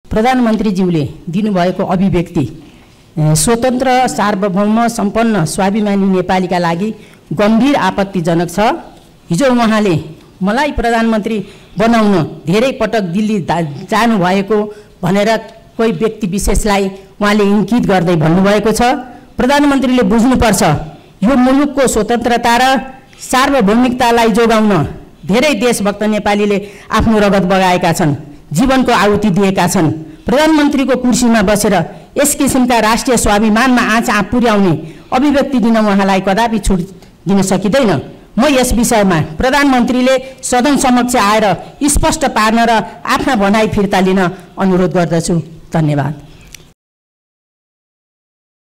प्रधानमन्त्रीज्यूले दिनुभएको अभिव्यक्ति स्वतन्त्र सार्वभौम सम्पन्न स्वाभिमानी नेपालीका लागि गम्भीर आपत्तिजनक छ। हिजो उहाँले मलाई प्रधानमन्त्री बनाउन धेरै पटक दिल्ली जानुभएको भनेर कोही व्यक्ति विशेषलाई उहाँले इङ्कित गर्दै भन्नुभएको छ। प्रधानमन्त्रीले बुझ्नुपर्छ, यो मुलुकको स्वतन्त्रता र सार्वभौमिकतालाई जोगाउन धेरै देशभक्त नेपालीले आफ्नो रगत बगाएका छन्, जीवनको आहुति दिएका छन्। प्रधानमन्त्रीको कुर्सीमा बसेर यस किसिमका राष्ट्रिय स्वाभिमानमा आँच पुर्याउने अभिव्यक्ति दिन उहाँलाई कदापि छुट दिन सकिँदैन। म यस विषयमा प्रधानमन्त्रीले सदन समक्ष आएर स्पष्ट पार्न र आफ्ना भनाइ फिर्ता लिन अनुरोध गर्दछु। धन्यवाद।